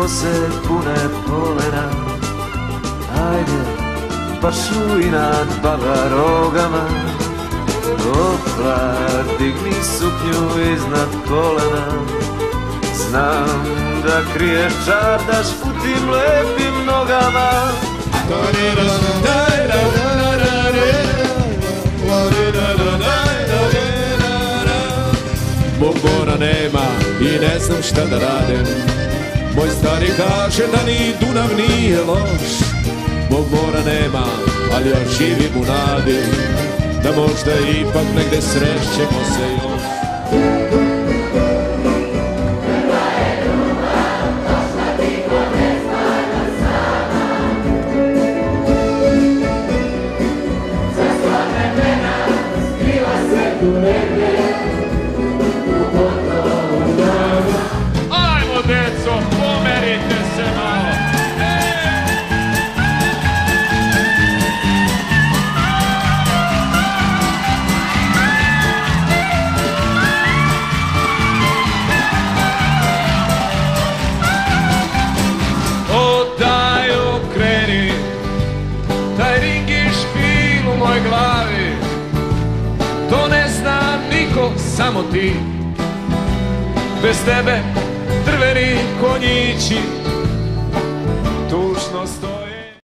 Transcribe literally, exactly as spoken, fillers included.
kose pune polena. Ajde, pašuj nad baba rogama. Opla, digni suknju iznad kolena. Znam da kriješ čardaš u tim lepim nogama. Mog mora nema i ne znam šta da radim. Moj stari kaže da ni Dunav nije loš. Mog mora nema, ali ja živim u nadi da možda ipak negde srećemo se još. Ajmo, deco, pomerite se malo. O, daj okreni, taj ring i špil u moj glavi. To ne zna niko, samo ti. Bez tebe drveni konjići tužno stoji.